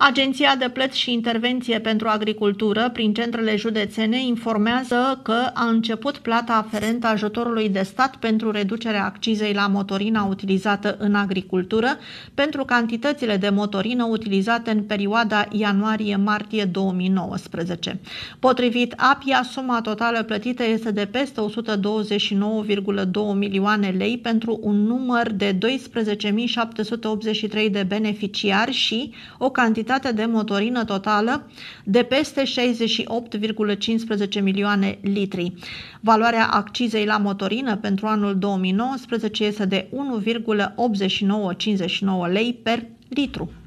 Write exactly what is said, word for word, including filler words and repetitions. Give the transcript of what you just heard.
Agenția de Plăți și Intervenție pentru Agricultură, prin centrele județene, informează că a început plata aferentă ajutorului de stat pentru reducerea accizei la motorina utilizată în agricultură pentru cantitățile de motorină utilizate în perioada ianuarie-martie două mii nouăsprezece. Potrivit A P I A, suma totală plătită este de peste o sută douăzeci și nouă virgulă doi milioane lei pentru un număr de doisprezece mii șapte sute optzeci și trei de beneficiari și o cantitate de motorină totală de peste șaizeci și opt virgulă cincisprezece milioane litri. Valoarea accizei la motorină pentru anul două mii nouăsprezece este de unu virgulă optzeci și nouă cincizeci și nouă lei per litru.